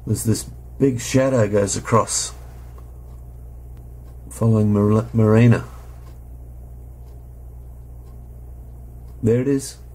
There's this big shadow goes across, following Marina. There it is.